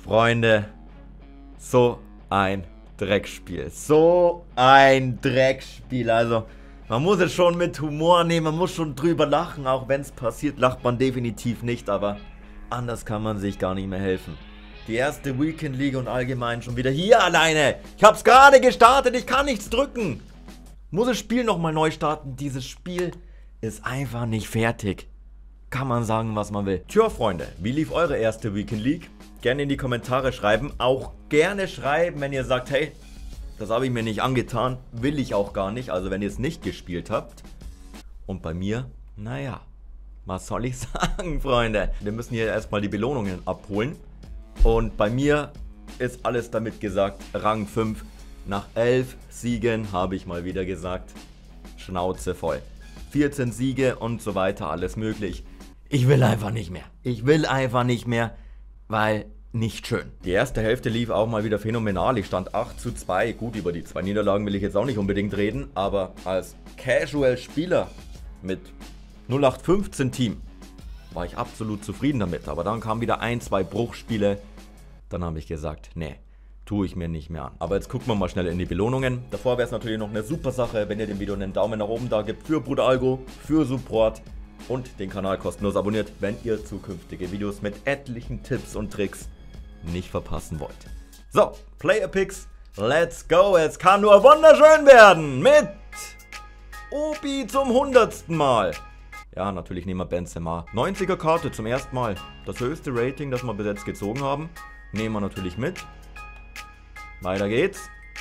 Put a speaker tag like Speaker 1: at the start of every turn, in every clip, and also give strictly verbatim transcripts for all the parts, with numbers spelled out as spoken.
Speaker 1: Freunde, so ein Dreckspiel. So ein Dreckspiel. Also, man muss es schon mit Humor nehmen, man muss schon drüber lachen. Auch wenn es passiert, lacht man definitiv nicht, aber anders kann man sich gar nicht mehr helfen. Die erste Weekend League und allgemein schon wieder hier alleine. Ich hab's gerade gestartet, ich kann nichts drücken. Muss das Spiel nochmal neu starten. Dieses Spiel ist einfach nicht fertig. Kann man sagen, was man will. Tja, Freunde, wie lief eure erste Weekend League? Gerne in die Kommentare schreiben. Auch gerne schreiben, wenn ihr sagt, hey, das habe ich mir nicht angetan. Will ich auch gar nicht. Also wenn ihr es nicht gespielt habt. Und bei mir, naja, was soll ich sagen, Freunde? Wir müssen hier erstmal die Belohnungen abholen. Und bei mir ist alles damit gesagt, Rang fünf. Nach elf Siegen habe ich mal wieder gesagt, Schnauze voll. vierzehn Siege und so weiter, alles möglich. Ich will einfach nicht mehr. Ich will einfach nicht mehr, weil nicht schön. Die erste Hälfte lief auch mal wieder phänomenal. Ich stand acht zu zwei. Gut, über die zwei Niederlagen will ich jetzt auch nicht unbedingt reden. Aber als Casual-Spieler mit null acht fünfzehn Team war ich absolut zufrieden damit. Aber dann kamen wieder ein, zwei Bruchspiele. Dann habe ich gesagt, nee, tue ich mir nicht mehr an. Aber jetzt gucken wir mal schnell in die Belohnungen. Davor wäre es natürlich noch eine super Sache, wenn ihr dem Video einen Daumen nach oben da gebt für Bruder Algo, für Support und den Kanal kostenlos abonniert, wenn ihr zukünftige Videos mit etlichen Tipps und Tricks nicht verpassen wollt. So, Player Picks, let's go. Es kann nur wunderschön werden mit Obi zum hundertsten Mal. Ja, natürlich nehmen wir Benzema. neunziger Karte zum ersten Mal. Das höchste Rating, das wir bis jetzt gezogen haben. Nehmen wir natürlich mit. Weiter geht's.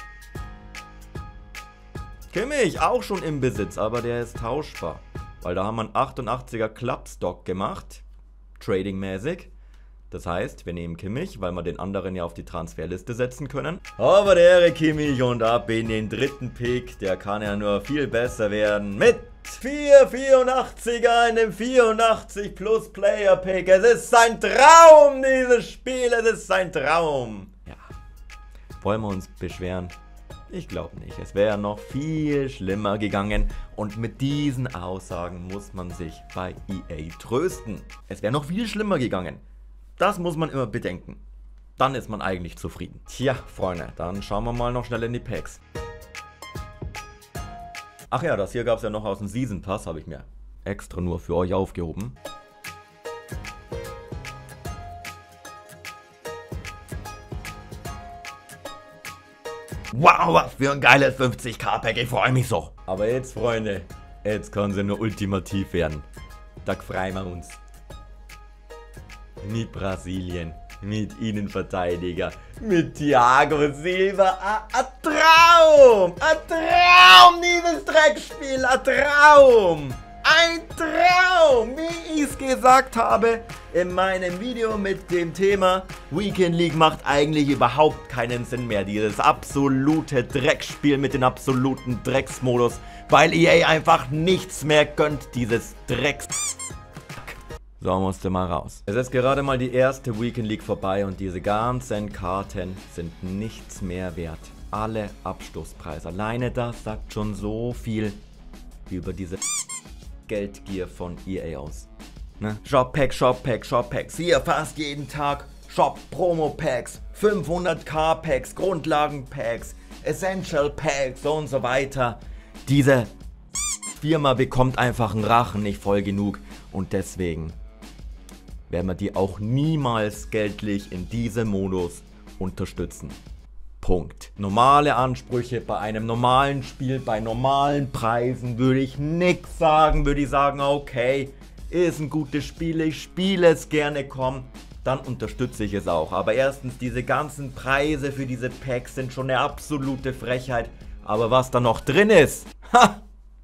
Speaker 1: Kimmich, auch schon im Besitz, aber der ist tauschbar. Weil da haben wir einen achtundachtziger Clubstock gemacht. Trading-mäßig. Das heißt, wir nehmen Kimmich, weil wir den anderen ja auf die Transferliste setzen können. Aber der Kimmich und ab in den dritten Pick. Der kann ja nur viel besser werden. Mit vier vierundachtziger in dem vierundachtzig plus Player Pick. Es ist ein Traum, dieses Spiel. Es ist ein Traum. Ja. Wollen wir uns beschweren? Ich glaube nicht. Es wäre noch viel schlimmer gegangen. Und mit diesen Aussagen muss man sich bei E A trösten. Es wäre noch viel schlimmer gegangen. Das muss man immer bedenken. Dann ist man eigentlich zufrieden. Tja, Freunde, dann schauen wir mal noch schnell in die Packs. Ach ja, das hier gab es ja noch aus dem Season Pass. Habe ich mir extra nur für euch aufgehoben. Wow, was für ein geiles fünfzig K Pack, ich freue mich so. Aber jetzt, Freunde, jetzt kann sie nur ultimativ werden. Da freuen wir uns. Mit Brasilien, mit Innenverteidiger, mit Thiago Silva. Ein Traum, ein Traum, dieses Dreckspiel, ein Traum. Ein Traum, wie ich es gesagt habe in meinem Video mit dem Thema Weekend League macht eigentlich überhaupt keinen Sinn mehr. Dieses absolute Dreckspiel mit dem absoluten Drecksmodus, weil E A einfach nichts mehr gönnt, dieses Drecks... So, musste mal raus. Es ist gerade mal die erste Weekend League vorbei und diese ganzen Karten sind nichts mehr wert. Alle Abstoßpreise. Alleine das sagt schon so viel über diese Geldgier von E A aus. Ne? Shop Pack, Shop Pack, Shop Packs. Hier fast jeden Tag Shop Promo Packs, fünfhundert K Packs, Grundlagen Packs, Essential Packs und so weiter. Diese Firma bekommt einfach einen Rachen nicht voll genug und deswegen werden wir die auch niemals geldlich in diesem Modus unterstützen. Punkt. Normale Ansprüche bei einem normalen Spiel, bei normalen Preisen würde ich nichts sagen, würde ich sagen, okay, ist ein gutes Spiel, ich spiele es gerne, komm, dann unterstütze ich es auch. Aber erstens, diese ganzen Preise für diese Packs sind schon eine absolute Frechheit. Aber was da noch drin ist, ha,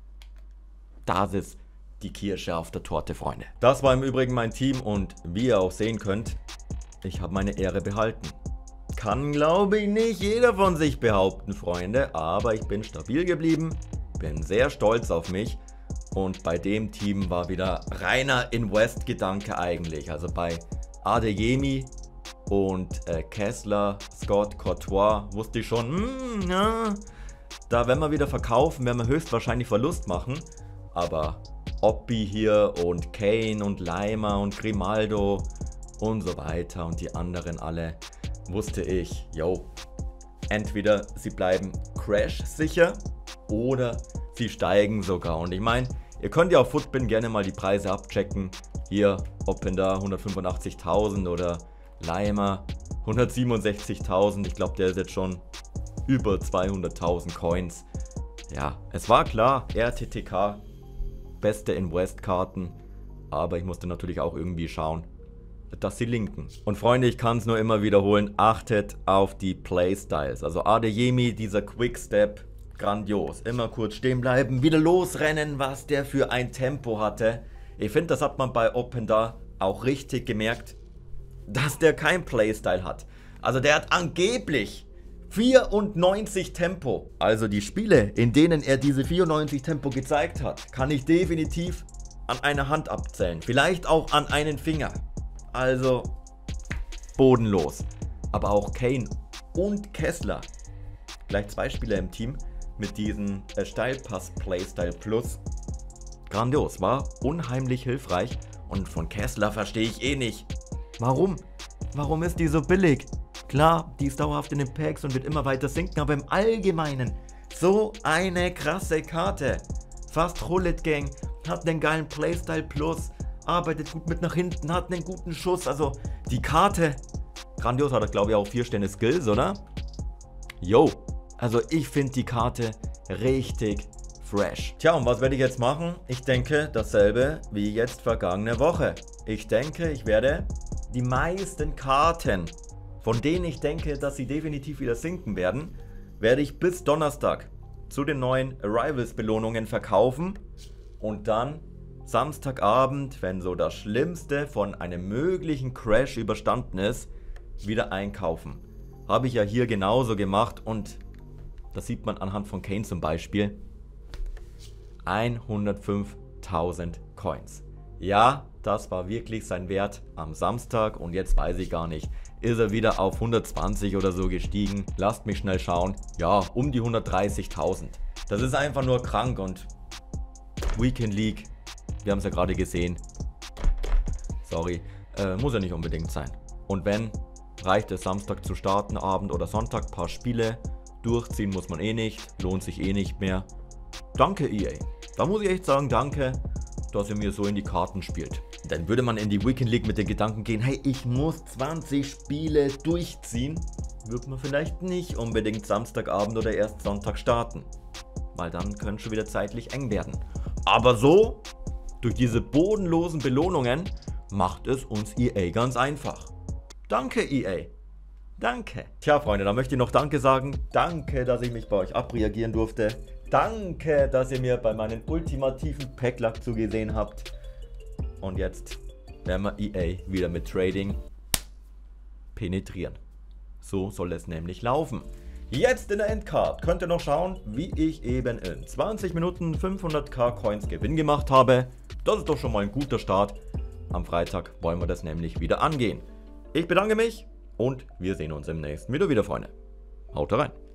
Speaker 1: das ist die Kirsche auf der Torte, Freunde. Das war im Übrigen mein Team und wie ihr auch sehen könnt, ich habe meine Ehre behalten. Kann, glaube ich, nicht jeder von sich behaupten, Freunde, aber ich bin stabil geblieben, bin sehr stolz auf mich und bei dem Team war wieder reiner Invest-Gedanke eigentlich. Also bei Adeyemi und äh, Kessler, Scott, Courtois wusste ich schon, mh, ja, da werden wir wieder verkaufen, werden wir höchstwahrscheinlich Verlust machen, aber Oppi hier und Kane und Leimer und Grimaldo und so weiter und die anderen alle wusste ich, yo, entweder sie bleiben Crash sicher oder sie steigen sogar. Und ich meine, ihr könnt ja auf Futbin gerne mal die Preise abchecken. Hier Openda hundertfünfundachtzigtausend oder Leimer hundertsiebenundsechzigtausend. Ich glaube, der ist jetzt schon über zweihunderttausend Coins. Ja, es war klar, R T T K, beste Invest-Karten. Aber ich musste natürlich auch irgendwie schauen, dass sie linken. Und Freunde, ich kann es nur immer wiederholen, achtet auf die Playstyles. Also Adeyemi, dieser Quickstep, grandios. Immer kurz stehen bleiben, wieder losrennen, was der für ein Tempo hatte. Ich finde, das hat man bei Openda auch richtig gemerkt, dass der kein Playstyle hat. Also der hat angeblich vierundneunzig Tempo. Also die Spiele, in denen er diese vierundneunzig Tempo gezeigt hat, kann ich definitiv an einer Hand abzählen. Vielleicht auch an einen Finger. Also bodenlos. Aber auch Kane und Kessler, gleich zwei Spieler im Team mit diesem äh, Steilpass Playstyle Plus. Grandios, war unheimlich hilfreich. Und von Kessler verstehe ich eh nicht. Warum? Warum ist die so billig? Klar, die ist dauerhaft in den Packs und wird immer weiter sinken, aber im Allgemeinen so eine krasse Karte. Fast Roulette Gang, hat einen geilen Playstyle Plus, arbeitet gut mit nach hinten, hat einen guten Schuss. Also die Karte, grandios, hat er glaube ich auch vier Sterne Skills, oder? Yo, also ich finde die Karte richtig fresh. Tja, und was werde ich jetzt machen? Ich denke dasselbe wie jetzt vergangene Woche. Ich denke, ich werde die meisten Karten, von denen ich denke, dass sie definitiv wieder sinken werden, werde ich bis Donnerstag zu den neuen Arrivals-Belohnungen verkaufen und dann Samstagabend, wenn so das Schlimmste von einem möglichen Crash überstanden ist, wieder einkaufen. Habe ich ja hier genauso gemacht und das sieht man anhand von Kane zum Beispiel. hundertfünftausend Coins. Ja, das war wirklich sein Wert am Samstag und jetzt weiß ich gar nicht, ist er wieder auf hundertzwanzig oder so gestiegen. Lasst mich schnell schauen. Ja, um die hundertdreißigtausend. Das ist einfach nur krank und Weekend League, wir haben es ja gerade gesehen. Sorry, äh, muss ja nicht unbedingt sein. Und wenn, reicht es Samstag zu starten, Abend oder Sonntag, paar Spiele. Durchziehen muss man eh nicht, lohnt sich eh nicht mehr. Danke E A. Da muss ich echt sagen, danke, dass ihr mir so in die Karten spielt. Dann würde man in die Weekend League mit den Gedanken gehen, hey, ich muss zwanzig Spiele durchziehen, wird man vielleicht nicht unbedingt Samstagabend oder erst Sonntag starten. Weil dann könnte schon wieder zeitlich eng werden. Aber so, durch diese bodenlosen Belohnungen, macht es uns E A ganz einfach. Danke E A. Danke. Tja, Freunde, da möchte ich noch Danke sagen. Danke, dass ich mich bei euch abreagieren durfte. Danke, dass ihr mir bei meinen ultimativen Pack-Luck zugesehen habt. Und jetzt werden wir E A wieder mit Trading penetrieren. So soll es nämlich laufen. Jetzt in der Endcard könnt ihr noch schauen, wie ich eben in zwanzig Minuten fünfhunderttausend Coins Gewinn gemacht habe. Das ist doch schon mal ein guter Start. Am Freitag wollen wir das nämlich wieder angehen. Ich bedanke mich und wir sehen uns im nächsten Video wieder, Freunde. Haut rein.